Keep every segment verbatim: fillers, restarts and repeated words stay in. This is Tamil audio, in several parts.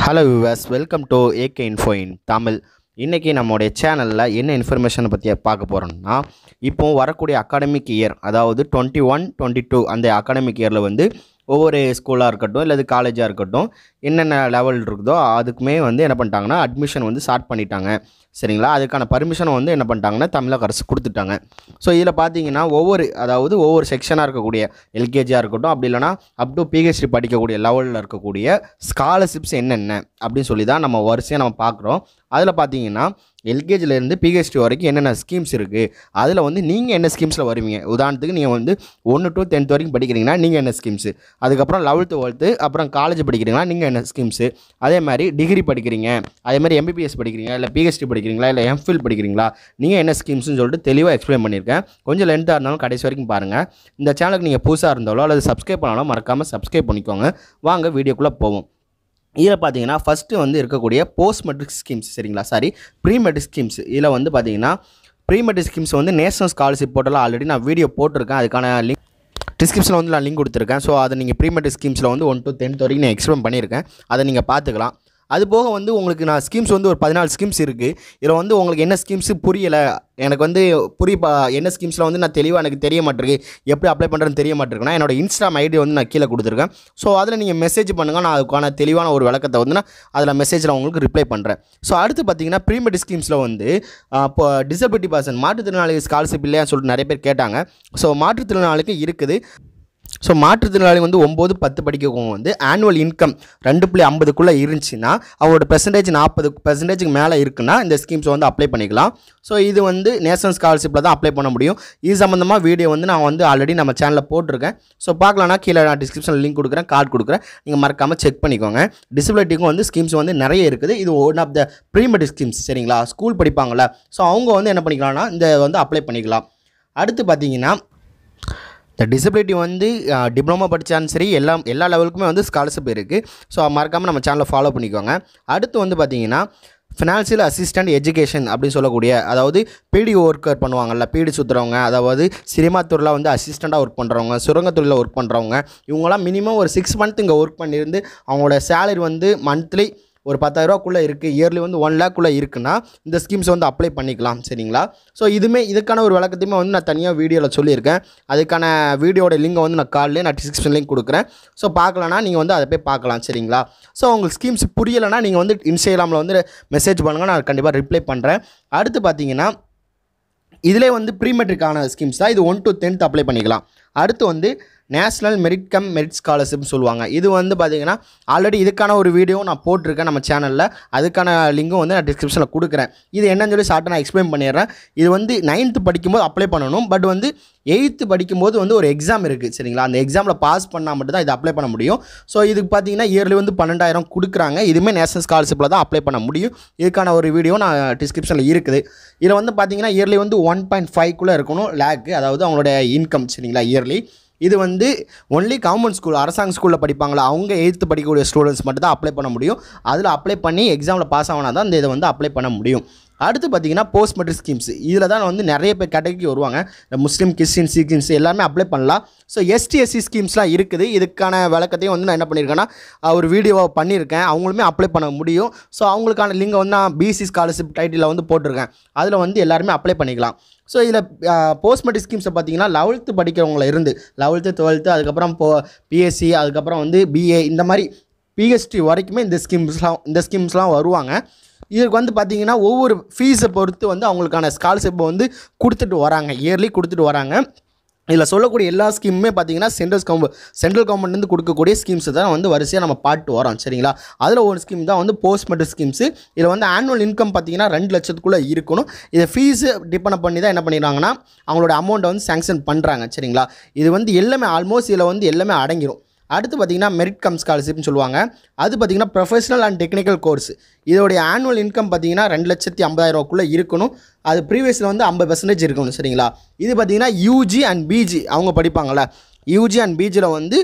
Hello viewers, welcome to A K Info in Tamil. இன்றைக்கி நம்மளுடைய சேனலில் என்ன இன்ஃபர்மேஷனை பற்றி பார்க்க போகிறோம்னா, இப்போ வரக்கூடிய அகாடமிக் இயர், அதாவது டுவெண்ட்டி ஒன் டுவெண்ட்டி டூ அந்த அகாடமிக் இயரில் வந்து ஒவ்வொரு ஸ்கூலாக இருக்கட்டும் இல்லை காலேஜாக இருக்கட்டும் என்னென்ன லெவல் இருக்குதோ அதுக்குமே வந்து என்ன பண்ணிட்டாங்கன்னா அட்மிஷன் வந்து ஸ்டார்ட் பண்ணிட்டாங்க. சரிங்களா? அதுக்கான பர்மிஷனை வந்து என்ன பண்ணிட்டாங்கன்னா தமிழக அரசு கொடுத்துட்டாங்க. ஸோ இதில் பார்த்தீங்கன்னா ஒவ்வொரு அதாவது ஒவ்வொரு செக்ஷனாக இருக்கக்கூடிய எல்கேஜியாக இருக்கட்டும், அப்படி இல்லைனா அப் டு பிஹெச்டி படிக்கக்கூடிய லெவலில் இருக்கக்கூடிய ஸ்காலர்ஷிப்ஸ் என்னென்ன அப்படின்னு சொல்லி தான் நம்ம வரிசையாக நம்ம பார்க்குறோம். அதில் பார்த்தீங்கன்னா எல்கேஜிலேருந்து பிஹெச்டி வரைக்கும் என்னென்ன ஸ்கீம்ஸ் இருக்குது, அதில் வந்து நீங்கள் என்ன ஸ்கீம்ஸில் வருவீங்க. உதாரணத்துக்கு நீங்கள் வந்து ஒன்று டு டென்த் வரைக்கும் படிக்கிறீங்கன்னா நீங்கள் என்ன ஸ்கீம்ஸு, அதுக்கப்புறம் லெவல்த்து டுவெல்த்து அப்புறம் காலேஜ் படிக்கிறீங்கன்னா நீங்கள் என்ன ஸ்கீம்ஸு, அதே மாதிரி டிகிரி படிக்கிறீங்க, அதே மாதிரி எம்பிபிஎஸ் படிக்கிறீங்க, இல்லை பிஹெச்டி படிக்கிறீங்களா, இல்லை எம்ஃபில் படிக்கிறீங்களா, நீங்கள் என்ன ஸ்கீம்ஸ்னு சொல்லிட்டு தெளிவாக எக்ஸ்பிளைன் பண்ணியிருக்கேன். கொஞ்சம் லென்த்தாக இருந்தாலும் கடைசி வரைக்கும் பாருங்கள். இந்த சேனலுக்கு நீங்கள் புதுசாக இருந்தாலோ அல்லது சப்ஸ்கிரைப் பண்ணாலும் மறக்காமல் சப்ஸ்கிரைப் பண்ணிக்கோங்க. வாங்க வீடியோக்குள்ளே போவோம். இதில் பார்த்தீங்கன்னா ஃபஸ்ட்டு வந்து இருக்கக்கூடிய போஸ்ட் மெட்ரிக் ஸ்கீம்ஸ், சரிங்களா, சாரி ப்ரீ மெட்ரிக் ஸ்கீம்ஸ். இதில் வந்து பார்த்தீங்கன்னா ப்ரீ மெட்ரிக் ஸ்கீம்ஸ் வந்து நேஷனல் ஸ்காலர்ஷிப் போர்ட்டலில் ஆல்ரெடி நான் வீடியோ போட்டிருக்கேன். அதுக்கான லிங்க் டிஸ்கிரிப்ஷனில் வந்து நான் லிங்க் கொடுத்துருக்கேன். ஸோ அதை நீங்கள் ப்ரீ மெட்ரிக் ஸ்கீம்ஸில் வந்து ஒன் டு டென்த் வரைக்கும் நான் எக்ஸ்பிளைன் பண்ணியிருக்கேன். அதை நீங்கள் பார்த்துக்கலாம். அது போக வந்து உங்களுக்கு நான் ஸ்கீம்ஸ் வந்து ஒரு பதினாலு ஸ்கீம்ஸ் இருக்குது. இதில் வந்து உங்களுக்கு என்ன ஸ்கீம்ஸு புரியலை, எனக்கு வந்து புரியப்பா என்ன ஸ்கீம்ஸில் வந்து நான் தெளிவாக எனக்கு தெரிய மாட்டேருக்கு, எப்படி அப்ளை பண்ணுறதுன்னு தெரிய மாட்டேருக்குன்னா என்னோட இன்ஸ்டாகிராம் ஐடி வந்து நான் கீழே கொடுத்துருக்கேன். ஸோ அதில் நீங்கள் மெசேஜ் பண்ணுங்கள். நான் அதுக்கான தெளிவான ஒரு விளக்கத்தை வந்து நான் அதில் மெசேஜில் உங்களுக்கு ரிப்ளை பண்ணுறேன். ஸோ அடுத்து பார்த்தீங்கன்னா ப்ரீ மெட்ரிக் ஸ்கீம்ஸில் வந்து இப்போ டிசபிலிட்டி பர்சன் மாற்றுத்திறனாளி ஸ்காலர்ஷிப் இல்லையான்னு சொல்லிட்டு நிறைய பேர் கேட்டாங்க. ஸோ மாற்றுத்திறனாளிக்கு இருக்குது. ஸோ மாற்றுத்திறனாளி வந்து ஒம்பது பத்து படிக்கவும் வந்து ஆனுவல் இன்கம் ரெண்டு புள்ளி ஐம்பதுக்குள்ளே இருந்துச்சுன்னா அவங்களோட பெர்சன்டேஜ் நாற்பது பெர்சன்டேஜுக்கு மேலே இருக்குன்னா இந்த ஸ்கீம்ஸை வந்து அப்ளை பண்ணிக்கலாம். ஸோ இது வந்து நேஷனல் ஸ்காலர்ஷிப்பில் தான் அப்ளை பண்ண முடியும். இது சம்மந்தமாக வீடியோ வந்து நான் வந்து ஆல்ரெடி நம்ம சேனலில் போட்டிருக்கேன். ஸோ பார்க்கலான்னா கீழே நான் டிஸ்கிரிப்ஷனில் லிங்க் கொடுக்குறேன், கார்டு கொடுக்குறேன், நீங்கள் மறக்காமல் செக் பண்ணிக்கோங்க. டிசபிலிட்டிக்கும் வந்து ஸ்கீம்ஸ் வந்து நிறைய இருக்குது. இது one of the pre matric schemes, சரிங்களா? ஸ்கூல் படிப்பாங்களா, ஸோ அவங்க வந்து என்ன பண்ணிக்கலாம்னா இந்த வந்து அப்ளை பண்ணிக்கலாம். அடுத்து பார்த்தீங்கன்னா இந்த டிசபிலிட்டி வந்து டிப்ளமோ படித்தாலும் சரி எல்லா எல்லா லெவலுக்குமே வந்து ஸ்காலர்ஷிப் இருக்குது. ஸோ மறக்காமல் நம்ம சேனலை ஃபாலோ பண்ணிக்கோங்க. அடுத்து வந்து பார்த்திங்கன்னா ஃபினான்ஷியல் அசிஸ்டன்ட் எஜுகேஷன் அப்படின்னு சொல்லக்கூடிய, அதாவது பீடி ஒர்க்கர் பண்ணுவாங்கள்ல, பீடி சுற்றுறவங்க, அதாவது சினிமா துறையில் வந்து அசிஸ்டண்ட்டாக ஒர்க் பண்ணுறவங்க, சுரங்கத்துறையில் ஒர்க் பண்ணுறவங்க, இவங்களாம் மினிமம் ஒரு சிக்ஸ் மந்த் இங்கே ஒர்க் பண்ணியிருந்து அவங்களோட சேலரி வந்து மந்த்லி ஒரு பத்தாயிரரூவாக்குள்ளே இருக்குது, இயர்லி வந்து ஒன் லேக்குள்ளே இருக்குன்னா இந்த ஸ்கீம்ஸ் வந்து அப்ளை பண்ணிக்கலாம், சரிங்களா? ஸோ இதுவுமே இதுக்கான ஒரு விளக்கத்தையுமே வந்து நான் தனியாக வீடியோவில் சொல்லியிருக்கேன். அதுக்கான வீடியோட லிங்கை வந்து நான் காலிலே நான் டிஸ்கிரிப்ஷன் லிங்க் கொடுக்குறேன். ஸோ பார்க்கலன்னா நீங்கள் வந்து அதை போய் பார்க்கலாம், சரிங்களா? ஸோ உங்களுக்கு ஸ்கீம்ஸ் புரியலைன்னா நீங்கள் வந்து இன்ஸ்டாகிராமில் வந்து மெசேஜ் பண்ணுங்கள், நான் கண்டிப்பாக ரிப்ளை பண்ணுறேன். அடுத்து பார்த்தீங்கன்னா இதிலே வந்து ப்ரீ மெட்ரிக்கான ஸ்கீம்ஸ் தான். இது ஒன் டு டென்த் அப்ளை பண்ணிக்கலாம். அடுத்து வந்து நேஷ்னல் மெரிட்-கம்-மெரிட் ஸ்காலர்ஷிப்னு சொல்லுவாங்க. இது வந்து பார்த்திங்கன்னா ஆல்ரெடி இதுக்கான ஒரு வீடியோ நான் போட்டிருக்கேன் நம்ம சேனலில். அதுக்கான லிங்கும் வந்து நான் டிஸ்கிரிப்ஷனில் கொடுக்குறேன். இது என்னன்னு சொல்லி ஷார்ட்டாக நான் எக்ஸ்பிளைன் பண்ணிடுறேன். இது வந்து நைன்த்து படிக்கும்போது அப்ளை பண்ணணும். பட் வந்து எயித்து படிக்கும்போது வந்து ஒரு எக்ஸாம் இருக்குது, சரிங்களா? அந்த எக்ஸாமில் பாஸ் பண்ணால் மட்டும் தான் இது அப்ளை பண்ண முடியும். ஸோ இதுக்கு பார்த்தீங்கன்னா இயர்லி வந்து பன்னெண்டாயிரம் கொடுக்குறாங்க. இதுவுமே நேஷனல் ஸ்காலர்ஷிப்பில் தான் அப்ளை பண்ண முடியும். இதுக்கான ஒரு வீடியோ நான் டிஸ்கிரிப்ஷனில் இருக்குது. இதில் வந்து பார்த்தீங்கன்னா இயர்லி வந்து ஒன் பாயிண்ட் ஃபைவ்க்குள்ளே இருக்கணும் லேக்கு, அதாவது அவங்களோட இன்கம், சரிங்களா, இயர்லி. இது வந்து ஒன்லி கவர்மெண்ட் ஸ்கூல், அரசாங்க ஸ்கூலில் படிப்பாங்களா அவங்க எயித்து படிக்கக்கூடிய ஸ்டூடெண்ட்ஸ் மட்டும் தான் அப்ளை பண்ண முடியும். அதில் அப்ளை பண்ணி எக்ஸாமில் பாஸ் ஆகினா தான் இந்த இதை வந்து அப்ளை பண்ண முடியும். அடுத்து பார்த்தீங்கன்னா போஸ்ட் மெட்ரிக் ஸ்கீம்ஸ். இதில் தான் வந்து நிறைய பேர் கேட்டகரிக்கு வருவாங்க. இந்த முஸ்லீம், கிறிஸ்டின், சீக்கியன்ஸ் எல்லாமே அப்ளை பண்ணலாம். ஸோ எஸ்டி எஸ்சி ஸ்கீம்ஸ்லாம் இருக்குது. இதுக்கான விளக்கத்தையும் வந்து நான் என்ன பண்ணியிருக்கேன்னா ஒரு வீடியோவாக பண்ணியிருக்கேன். அவங்களுமே அப்ளை பண்ண முடியும். ஸோ அவங்களுக்கான லிங்கை வந்து நான் பிசி ஸ்காலர்ஷிப் டைட்டிலில் வந்து போட்டிருக்கேன். அதில் வந்து எல்லாருமே அப்ளை பண்ணிக்கலாம். ஸோ இதில் போஸ்ட் மெட்ரிக் ஸ்கீம்ஸை பார்த்தீங்கன்னா லெவல்த்து படிக்கிறவங்கள இருந்து லெவல்த்து டுவெல்த்து அதுக்கப்புறம் போ பிஎஸ்சி அதுக்கப்புறம் வந்து பிஏ இந்த மாதிரி பிஹெச்டி வரைக்குமே இந்த ஸ்கீம்ஸ்லாம் இந்த ஸ்கீம்ஸ்லாம் வருவாங்க. இதுக்கு வந்து பார்த்திங்கன்னா ஒவ்வொரு ஃபீஸை பொறுத்து வந்து அவங்களுக்கான ஸ்காலர்ஷிப்பை வந்து கொடுத்துட்டு வராங்க, இயர்லி கொடுத்துட்டு வராங்க. இதில் சொல்லக்கூடிய எல்லா ஸ்கீமுமே பார்த்தீங்கன்னா சென்ட்ரல் கவர்மெண்ட் சென்ட்ரல் கவர்மெண்ட்லேருந்து கொடுக்கக்கூடிய ஸ்கீம்ஸ் தான் வந்து வரிசையாக நம்ம பாட்டு வரோம், சரிங்களா? அதில் ஒரு ஸ்கீம் தான் வந்து போஸ்ட் மெட்ரிக் ஸ்கீம்ஸு. இதில் வந்து ஆனுவல் இன்கம் பார்த்தீங்கன்னா ரெண்டு லட்சத்துக்குள்ளே இருக்கணும். இதை ஃபீஸு டிபெண்ட் பண்ணி தான் என்ன பண்ணிடுறாங்கன்னா அவங்களோட அமௌண்ட்டை வந்து சேங்ஷன் பண்ணுறாங்க, சரிங்களா? இது வந்து எல்லாமே ஆல்மோஸ்ட் இதில் வந்து எல்லாமே அடங்கிடும். அடுத்து பார்த்திங்கன்னா மெரிட்-கம் ஸ்காலர்ஷிப்னு சொல்லுவாங்க. அது பார்த்திங்கன்னா ப்ரொஃபஷனல் அண்ட் டெக்னிக்கல் கோர்ஸ். இதோடைய ஆனுவல் இன்கம் பார்த்திங்கன்னா ரெண்டு லட்சத்தி ஐம்பதாயிரரூவாக்குள்ளே இருக்கணும். அது ப்ரீவியஸில் வந்து ஐம்பது பர்சன்டேஜ் இருக்கணும், சரிங்களா? இது பார்த்திங்கன்னா யூஜி அண்ட் பிஜி அவங்க படிப்பாங்களே, யூஜி அண்ட் பிஜியில் வந்து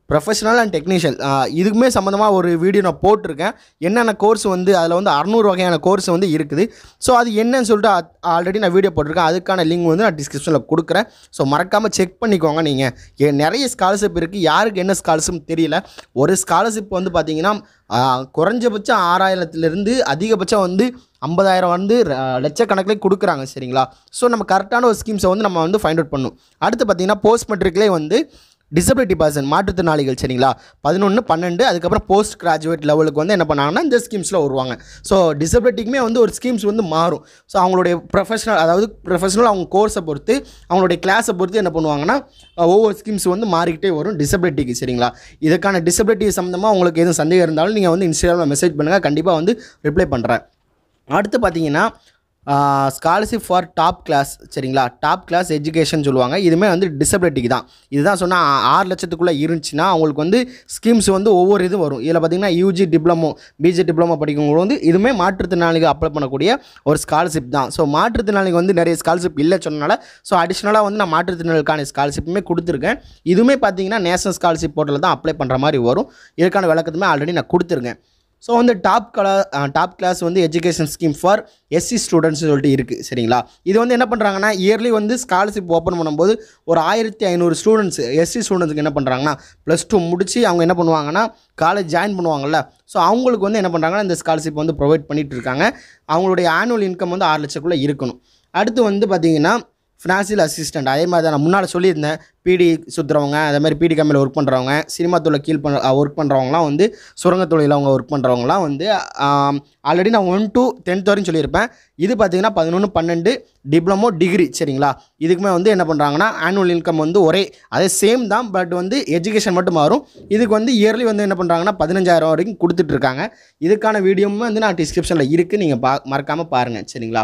ப்ரொஃபஷனல் அண்ட் டெக்னீஷியல் இதுக்குமே சம்மந்தமாக ஒரு வீடியோ நான் போட்டிருக்கேன். என்னென்ன கோர்ஸ் வந்து அதில் வந்து அறுநூறு வகையான கோர்ஸ் வந்து இருக்குது. ஸோ அது என்னன்னு சொல்லிட்டு ஆல்ரெடி நான் வீடியோ போட்டிருக்கேன். அதுக்கான லிங்க் வந்து நான் டிஸ்கிரிப்ஷனில் கொடுக்குறேன். ஸோ மறக்காமல் செக் பண்ணிக்கோங்க. நீங்கள் நிறைய ஸ்காலர்ஷிப் இருக்குது, யாருக்கு என்ன ஸ்காலர்ஷிப் தெரியல. ஒரு ஸ்காலர்ஷிப் வந்து பார்த்திங்கன்னா குறைஞ்சபட்சம் ஆறாயிரத்துலேருந்து அதிகபட்சம் வந்து ஐம்பதாயிரம் வந்து லட்சக்கணக்கில் கொடுக்குறாங்க. சரிங்களா? ஸோ நம்ம கரெக்டான ஒரு ஸ்கீம்ஸை வந்து நம்ம வந்து ஃபைண்ட் அவுட் பண்ணணும். அடுத்து பார்த்திங்கன்னா போஸ்ட் மெட்ரிக்லேயே வந்து டிசபிலிட்டி பர்சன் மாற்றுத்திறனாளிகள், சரிங்களா, பதினொன்று பன்னெண்டு அதுக்கப்புறம் போஸ்ட் கிராஜுவேட் லெவலுக்கு வந்து என்ன பண்ணாங்கன்னா இந்த ஸ்கீம்ஸில் வருவாங்க. ஸோ டிசபிலிட்டிக்குமே வந்து ஒரு ஸ்கீம்ஸ் வந்து மாறும். ஸோ அவங்களுடைய ப்ரொஃபஷனல் அதாவது ப்ரொஃபஷனல் அவங்க கோர்ஸை பொறுத்து அவங்களுடைய கிளாஸை பொறுத்து என்ன பண்ணுவாங்கன்னா ஒவ்வொரு ஸ்கீம்ஸ் வந்து மாறிக்கிட்டே வரும் டிசபிலிட்டிக்கு. சரிங்களா? இதுக்கான டிசபிலிட்டி சம்மந்தமாக உங்களுக்கு எதுவும் சந்தேகம் இருந்தாலும் நீங்கள் வந்து இன்ஸ்டாகிராமில் மெசேஜ் பண்ணுங்கள், கண்டிப்பாக வந்து ரிப்ளை பண்ணுறேன். அடுத்து பார்த்தீங்கன்னா ஸ்காலர்ஷிப் ஃபார் டாப் கிளாஸ், சரிங்களா, டாப் கிளாஸ் எஜுகேஷன் சொல்லுவாங்க. இதுவுமே வந்து டிசபிலிட்டிக்கு தான். இதுதான் சொன்னால் ஆறு லட்சத்துக்குள்ளே இருந்துச்சுன்னா அவங்களுக்கு வந்து ஸ்கீம்ஸ் வந்து ஒவ்வொரு இதுவும் வரும். இதில் பார்த்திங்கன்னா யூஜி டிப்ளமோ பிஜி டிப்ளமோ படிக்கிறவங்க வந்து இதுவுமே மாற்றுத்திறனாளிகள் அப்ளை பண்ணக்கூடிய ஒரு ஸ்காலர்ஷிப் தான். ஸோ மாற்றுத்திறனாளிகள் வந்து நிறைய ஸ்காலர்ஷிப் இல்லை சொன்னனால ஸோ அடிஷ்னலாக வந்து நான் மாற்றுத்திறனாளிகளுக்கான ஸ்காலர்ஷிப்புமே கொடுத்துருக்கேன். இதுவுமே பார்த்திங்கன்னா நேஷனல் ஸ்காலர்ஷிப் போர்ட்டலில் தான் அப்ளை பண்ணுற மாதிரி வரும். இதுக்கான விளக்கத்துமே ஆல்ரெடி நான் கொடுத்துருக்கேன். ஸோ வந்து டாப் கலா டாப் கிளாஸ் வந்து education scheme for SC students சொல்லிட்டு இருக்குது. சரிங்களா? இது வந்து என்ன பண்ணுறாங்கன்னா இயர்லி வந்து ஸ்காலர்ஷிப் ஓப்பன் பண்ணும்போது ஒரு ஆயிரத்தி ஐநூறு ஸ்டூடெண்ட்ஸ் எஸ்சி ஸ்டூடெண்ட்ஸுக்கு என்ன பண்ணுறாங்கன்னா ப்ளஸ் டூ முடிச்சு அவங்க என்ன பண்ணுவாங்கன்னா காலேஜ் ஜாயின் பண்ணுவாங்கள்ல. ஸோ அவங்களுக்கு வந்து என்ன பண்ணுறாங்கன்னா இந்த ஸ்காலர்ஷிப் வந்து ப்ரொவைட் பண்ணிகிட்டு இருக்காங்க. அவங்களுடைய ஆனுவல் இன்கம் வந்து ஆறு லட்சக்குள்ளே இருக்கணும். அடுத்து வந்து பார்த்திங்கன்னா ஃபினான்சியல் அசிஸ்டண்ட், அதே மாதிரி தான் நான் முன்னால் சொல்லியிருந்தேன். பிடி சுற்றுறவங்க, அதே மாதிரி பிடி கம்பெனியில் ஒர்க் பண்ணுறவங்க, சினிமா தொழில் கீழ் பண்ண ஒர்க் பண்ணுறவங்களாம் வந்து சுரங்கத்தொழில் அவங்க ஒர்க் பண்ணுறவங்களாம் வந்து ஆல்ரெடி நான் ஒன் டு டென்த் வரையும் சொல்லியிருப்பேன். இது பார்த்திங்கன்னா பதினொன்று பன்னெண்டு டிப்ளமோ டிகிரி, சரிங்களா, இதுக்குமே வந்து என்ன பண்ணுறாங்கன்னா ஆனுவல் இன்கம் வந்து ஒரே அதே சேம் தான், பட் வந்து எஜுகேஷன் மட்டும் மாறும். இதுக்கு வந்து இயர்லி வந்து என்ன பண்ணுறாங்கன்னா பதினஞ்சாயிரம் வரைக்கும் கொடுத்துட்ருக்காங்க. இதுக்கான வீடியோவும் வந்து நான் டிஸ்கிரிப்ஷனில் இருக்குது, நீங்கள் பா மறக்காமல் பாருங்கள். சரிங்களா?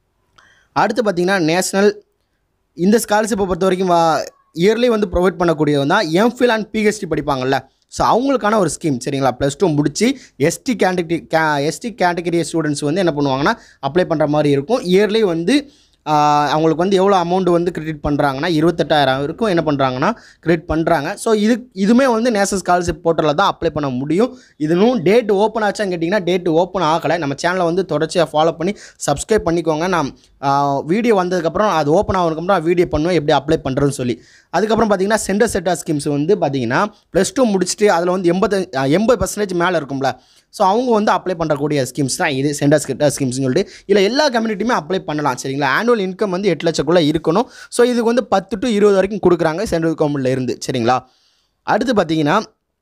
அடுத்து பார்த்திங்கன்னா நேஷ்னல் இந்த ஸ்காலர்ஷிப்பை பொறுத்த வரைக்கும் வா இயர்லி வந்து ப்ரொவைட் பண்ணக்கூடியது தான் எம்ஃபில் அண்ட் பிஹெச்டி படிப்பாங்கள்ல. ஸோ அவங்களுக்கான ஒரு ஸ்கீம், சரிங்களா, ப்ளஸ் டூ முடிச்சு எஸ்டி கேட்டகரி கே எஸ்டி கேட்டகரி ஸ்டூடெண்ட்ஸ் வந்து என்ன பண்ணுவாங்கன்னா அப்ளை பண்ணுற மாதிரி இருக்கும். இயர்லி வந்து அவங்களுக்கு வந்து எவ்வளோ அமௌண்ட் வந்து கிரெடிட் பண்ணுறாங்கன்னா இருபத்தெட்டாயிரம் வரைக்கும் என்ன பண்ணுறாங்கன்னா கிரெடிட் பண்ணுறாங்க. ஸோ இது இதுவுமே வந்து நேஷனல் ஸ்காலர்ஷிப் போர்ட்டலில் தான் அப்ளை பண்ண முடியும். இதுவும் டேட் ஓப்பன் ஆச்சான்னு கேட்டிங்கன்னா டேட் ஓப்பன் ஆகலை. நம்ம சேனலை வந்து தொடர்ச்சியாக ஃபாலோ பண்ணி சப்ஸ்கிரைப் பண்ணிக்கோங்க. நான் வீடியோ வந்ததுக்கப்புறம் அது ஓப்பன் ஆகிறதுக்கப்புறம் வீடியோ பண்ணுவேன் எப்படி அப்ளை பண்ணுறதுன்னு சொல்லி. அதுக்கப்புறம் பார்த்திங்கன்னா சென்டர் செட்டாக ஸ்கீம்ஸ் வந்து பார்த்திங்கன்னா ப்ளஸ் டூ முடிச்சுட்டு அதில் வந்து எண்பது எண்பது பர்சன்டேஜ் மேலே இருக்கும்ல. ஸோ அவங்க வந்து அப்ளை பண்ணுறக்கூடிய ஸ்கீம்ஸ் தான் இது சென்டர் செட்டாக ஸ்கீம்ஸ்னு சொல்லிட்டு. இல்லை எல்லா கம்யூனிட்டியுமே அப்ளை பண்ணலாம். சரிங்களா? ஆனுவல் இன்கம் வந்து எட்டு லட்சக்குள்ளே இருக்கணும். ஸோ இதுக்கு வந்து பத்து டு இருபது வரைக்கும் கொடுக்குறாங்க சென்ட்ரல் கவர்மெண்ட்டில் இருந்து. சரிங்களா? அடுத்து பார்த்திங்கன்னா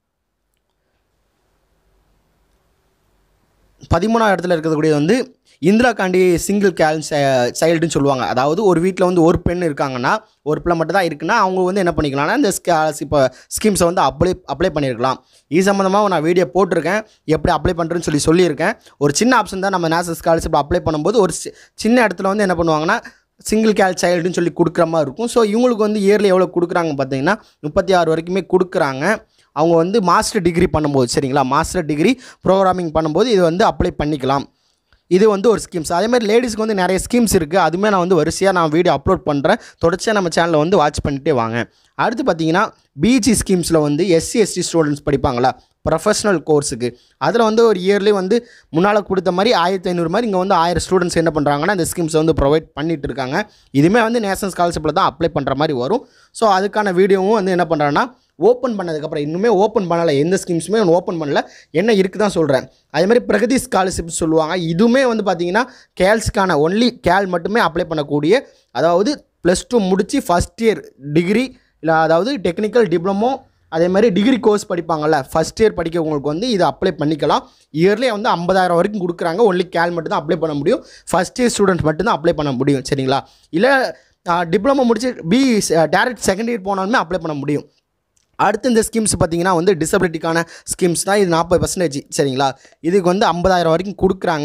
பதிமூணாவது இடத்துல இருக்கக்கூடிய வந்து இந்திரா காந்தி சிங்கிள் கேல் சைல்டுன்னு சொல்லுவாங்க. அதாவது ஒரு வீட்டில் வந்து ஒரு பெண் இருக்காங்கன்னா ஒரு பிள்ளை மட்டும் தான் இருக்குன்னா அவங்க வந்து என்ன பண்ணிக்கலாம்னா இந்த ஸ்காலர்ஷிப் ஸ்கீம்ஸை வந்து அப்ளை அப்ளை பண்ணியிருக்கலாம். இது சம்மந்தமாக நான் வீடியோ போட்டிருக்கேன், எப்படி அப்ளை பண்ணுறேன்னு சொல்லி சொல்லியிருக்கேன். ஒரு சின்ன ஆப்ஷன் தான். நம்ம நேஷனல் ஸ்காலர்ஷிப் அப்ளை பண்ணும்போது ஒரு சின்ன இடத்துல வந்து என்ன பண்ணுவாங்கன்னா சிங்கிள் கேல் சைல்டுன்னு சொல்லி கொடுக்குற மாதிரி இருக்கும். ஸோ இவங்களுக்கு வந்து இயர்லி எவ்வளோ கொடுக்குறாங்க பார்த்தீங்கன்னா முப்பத்தி ஆறு வரைக்குமே கொடுக்குறாங்க. அவங்க வந்து மாஸ்டர் டிகிரி பண்ணும்போது, சரிங்களா, மாஸ்டர் டிகிரி ப்ரோக்ராமிங் பண்ணும்போது இது வந்து அப்ளை பண்ணிக்கலாம். இது வந்து ஒரு ஸ்கீம்ஸ். அதேமாதிரி லேடிஸ்க்கு வந்து நிறைய ஸ்கீம்ஸ் இருக்குது. அதுவுமே நான் வந்து வரிசையாக நான் வீடியோ அப்லோட் பண்ணுறேன். தொடர்ச்சியாக நம்ம சேனலில் வந்து வாட்ச் பண்ணிட்டே வாங்க. அடுத்து பார்த்தீங்கன்னா பிஜி ஸ்கீம்ஸில் வந்து எஸ்சி எஸ்டி ஸ்டூடெண்ட்ஸ் படிப்பாங்களா ப்ரொஃபஷனல் கோர்ஸுக்கு, அதில் வந்து ஒரு இயர்லி வந்து முன்னால் கொடுத்த மாதிரி ஆயிரத்தி ஐநூறு மாதிரி இங்கே வந்து ஆயிரம் ஸ்டூடெண்ட்ஸ் என்ன பண்ணுறாங்கன்னா இந்த ஸ்கீம்ஸை வந்து ப்ரொவைட் பண்ணிட்டு இருக்காங்க. இதுவுமே வந்து நேஷனல் ஸ்காலர்ஷிப்பில் தான் அப்ளை பண்ணுற மாதிரி வரும். ஸோ அதுக்கான வீடியோவும் வந்து என்ன பண்ணுறாங்கன்னா ஓப்பன் பண்ணதுக்கப்புறம் இன்னுமே ஓப்பன் பண்ணலை, எந்த ஸ்கீம்ஸுமே ஒன்று ஓப்பன் பண்ணல, என்ன இருக்குது தான் சொல்கிறேன். அதேமாதிரி பிரகதி ஸ்காலர்ஷிப் சொல்லுவாங்க. இதுவுமே வந்து பார்த்திங்கன்னா கேல்ஸுக்கான ஒன்லி கேல் மட்டுமே அப்ளை பண்ணக்கூடிய, அதாவது ப்ளஸ் டூ முடித்து ஃபஸ்ட் இயர் டிகிரி இல்லை அதாவது டெக்னிக்கல் டிப்ளமோ அதே மாதிரி டிகிரி கோர்ஸ் படிப்பாங்கள்ல ஃபஸ்ட் இயர் படிக்கிறவங்களுக்கு வந்து இது அப்ளை பண்ணிக்கலாம். இயர்லேயே வந்து ஐம்பதாயிரம் வரைக்கும் கொடுக்குறாங்க. ஒன்லி கேல் மட்டும் தான் அப்ளை பண்ண முடியும். ஃபஸ்ட் இயர் ஸ்டூடெண்ட்ஸ் மட்டும்தான் அப்ளை பண்ண முடியும். சரிங்களா? இல்லை டிப்ளமோ முடிச்சு பி டேரக்ட் செகண்ட் இயர் போனாலுமே அப்ளை பண்ண முடியும். அடுத்து இந்த ஸ்கீம்ஸ் பார்த்திங்கன்னா வந்து டிசபிலிட்டிக்கான ஸ்கீம்ஸ் தான். இது நாற்பது பர்சன்டேஜ், சரிங்களா, இதுக்கு வந்து ஐம்பதாயிரம் வரைக்கும் கொடுக்குறாங்க.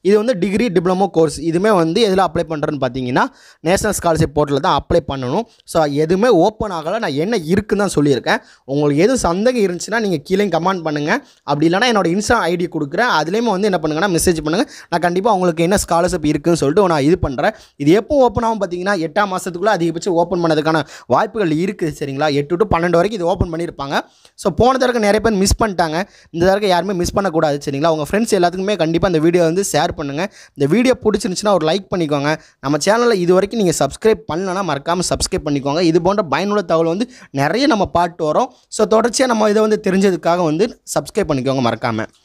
இது வந்து டிகிரி டிப்ளமோ கோர்ஸ் இதுவுமே வந்து எதில் அப்ளை பண்ணுறேன்னு பார்த்தீங்கன்னா நேஷனல் ஸ்காலர்ஷிப் போர்ட்டலில் தான் அப்ளை பண்ணணும். ஸோ எதுவுமே ஓப்பன் ஆகலை. நான் என்ன இருக்குன்னு தான் சொல்லியிருக்கேன். உங்களுக்கு எதுவும் சந்தேகம் இருந்துச்சுன்னா நீங்கள் கீழே கமெண்ட் பண்ணுங்கள். அப்படி இல்லைனா என்னோட இன்ஸ்டா ஐடி கொடுக்குறேன். அதுலேயுமே வந்து என்ன பண்ணுங்கன்னா மெசேஜ் பண்ணுங்கள். நான் கண்டிப்பாக உங்களுக்கு என்ன ஸ்காலர்ஷிப் இருக்குதுன்னு சொல்லிட்டு நான் இது பண்ணுறேன். இது எப்போ ஓப்பன் ஆகும் பார்த்தீங்கன்னா எட்டாம் மாதத்துக்குள்ளே அதிகபட்சம் ஓப்பன் பண்ணதுக்கான வாய்ப்புகள் இருக்குது. சரிங்களா, எட்டு டு பன்னெண்டு வரைக்கும் இது ஓப்பன் பண்ணியிருப்பாங்க. ஸோ போன தடவை நிறைய பேர் மிஸ் பண்ணிட்டாங்க. இந்த தடவை யாருமே மிஸ் பண்ணக்கூடாது. சரிங்களா, உங்கள் ஃப்ரெண்ட்ஸ் எல்லாத்துக்குமே கண்டிப்பாக இந்த வீடியோ வந்து ஷேர் பண்ணுங்கள். இந்த வீடியோ பிடிச்சிருந்துச்சுன்னா ஒரு லைக் பண்ணிக்கோங்க. நம்ம சேனலில் இது வரைக்கும் நீங்கள் சப்ஸ்கிரைப் பண்ணலன்னா மறக்காமல் சப்ஸ்கிரைப் பண்ணிக்கோங்க. இது போன்ற பயனுள்ள தகவல் வந்து நிறைய நம்ம பாட்டு வரோம். ஸோ தொடர்ச்சியாக நம்ம இதை வந்து தெரிஞ்சதுக்காக வந்து சப்ஸ்கிரைப் பண்ணிக்கோங்க மறக்காமல்.